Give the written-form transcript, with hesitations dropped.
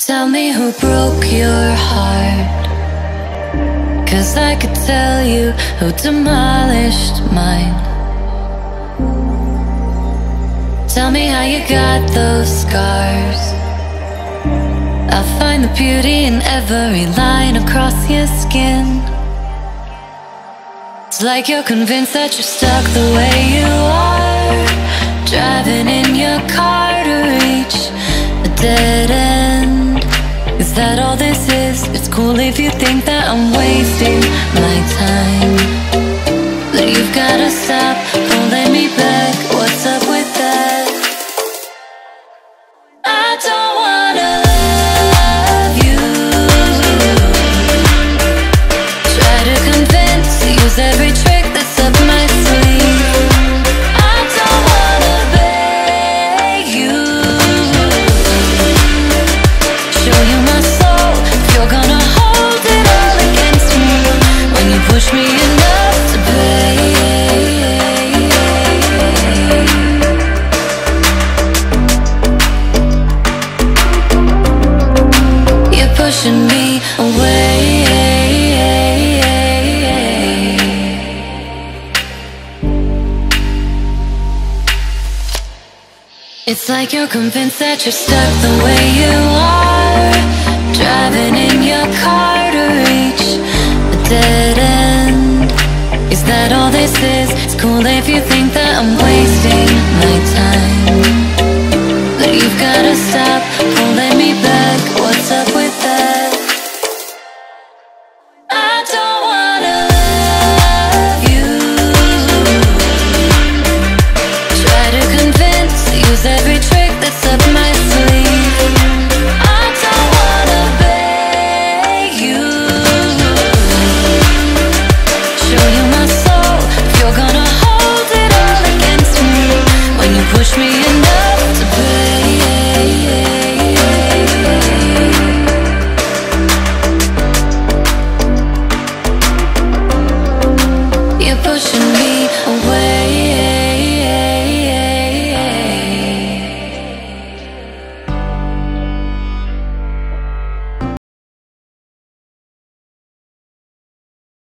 Tell me who broke your heart, 'cause I could tell you who demolished mine. Tell me how you got those scars. I'll find the beauty in every line across your skin. It's like you're convinced that you're stuck the way you are, driving in your car to reach a dead end. Is that all this is? It's cool if you think that I'm wasting my time, but you've gotta stop holding me back. What's up with that? I don't wanna love you. Try to convince, use every trick that's up my sleeve. I don't wanna beg you, show you my soul if you're gonna hold it all against me. When you push me enough to pay, you're pushing me away. It's like you're convinced that you're stuck the way you are, driving in your car to reach a dead end. Is that all this is? It's cool if you think that I'm wasting my time, but you've gotta stop holding